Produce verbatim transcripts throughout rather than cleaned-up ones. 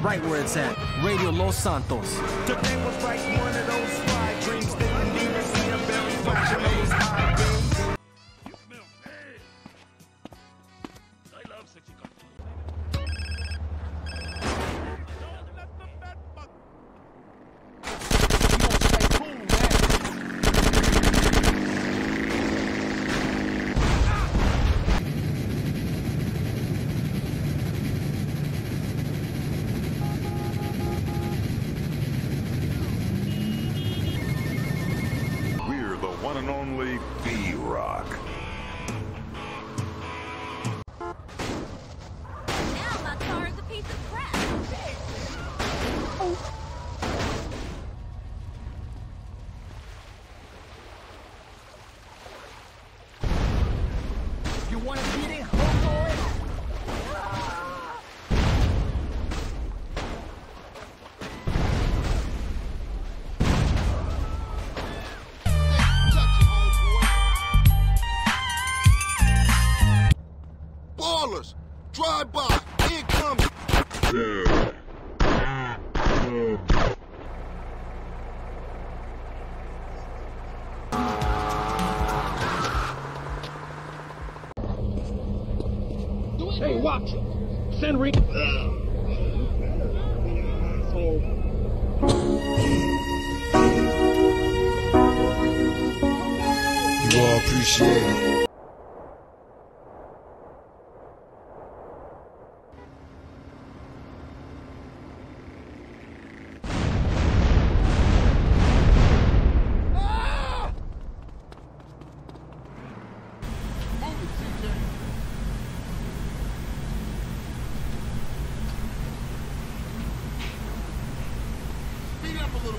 right where it's at. Radio Los Santos. Today was like one of those fly dreams. Didn't even see a very flash of those high beams. You smell bad. I love sexy coffee. One and only B-Rock. Now my car is a piece of crap. Oh. You want to beat it, homeboy? Ballers, drive by, incoming. Hey, watch it. Send ring. You all appreciate it. Speed up a little.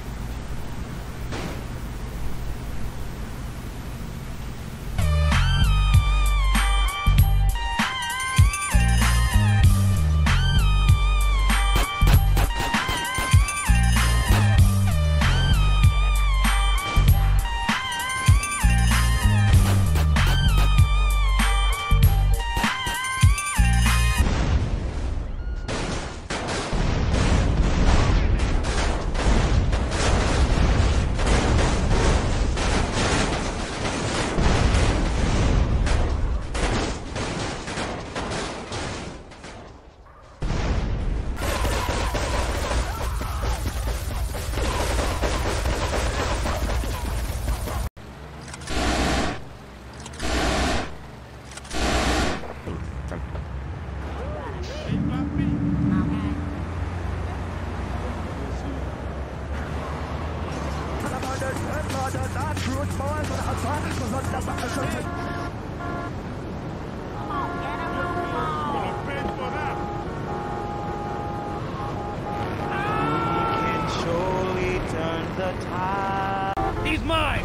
He's mine!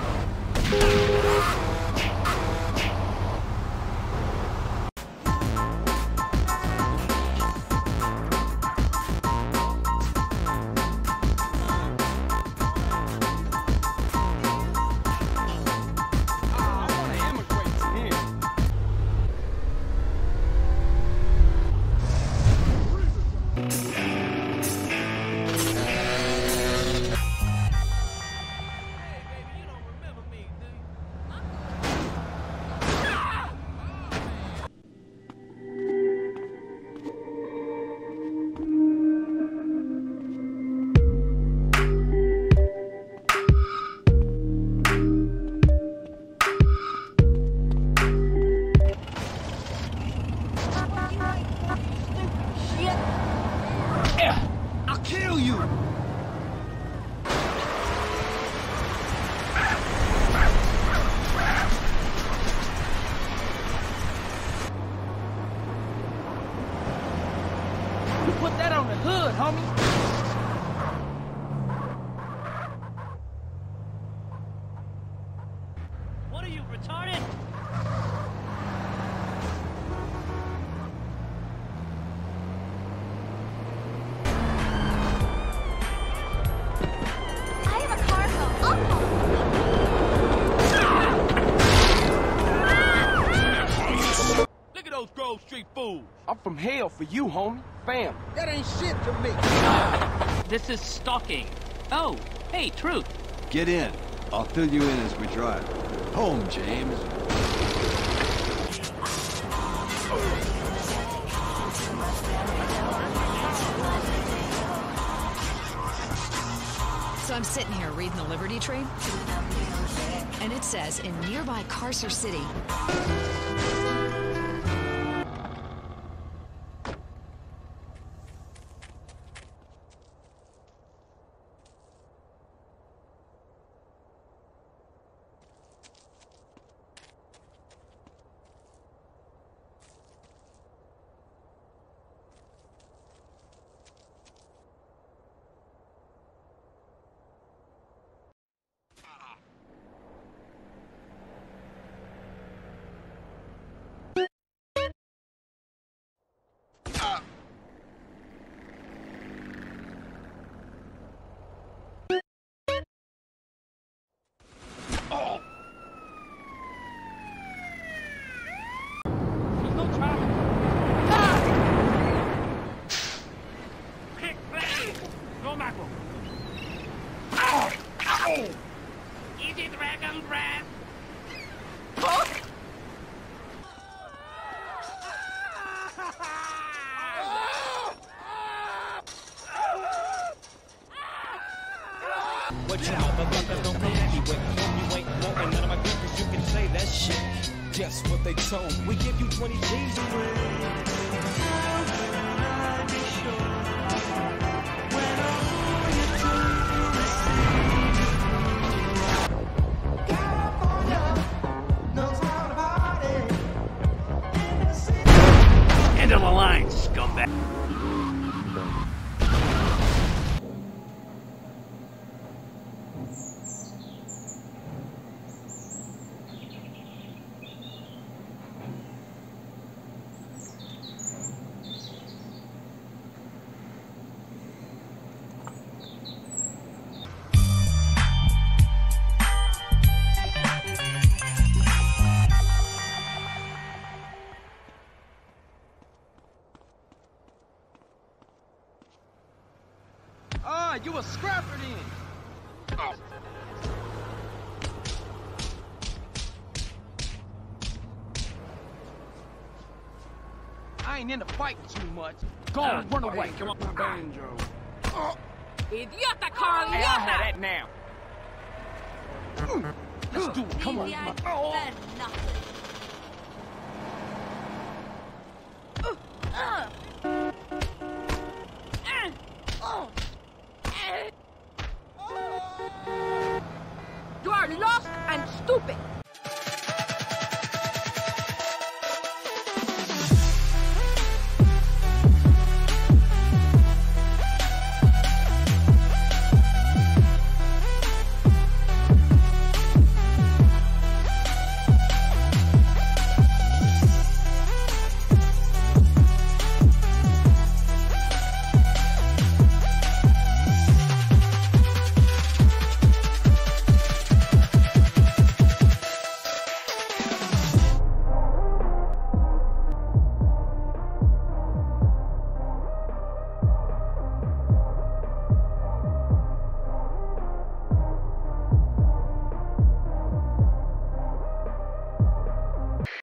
I'll kill you! You put that on the hood, homie! What are you, retarded? Grove Street fools. I'm from hell for you, homie. Fam. That ain't shit to me. This is stalking. Oh, hey, Truth. Get in. I'll fill you in as we drive. Home, James. So I'm sitting here reading the Liberty Tree, and it says in nearby Carcer City. Easy, Dragon Breath. What you motherfuckers don't come at me with? Hope you ain't wanting none of my business, you can say that shit. Guess what they told me? We give you twenty G's away. End of the line, scumbag. Ah, you a scrapper then. Oh. I ain't into fighting too much. Go on, Uh, run away. come on. Banjo. Idiota, Carl, Hey, I'll have idiota! that now. Let's do it. Come on. Idiot, Oh. better nothing.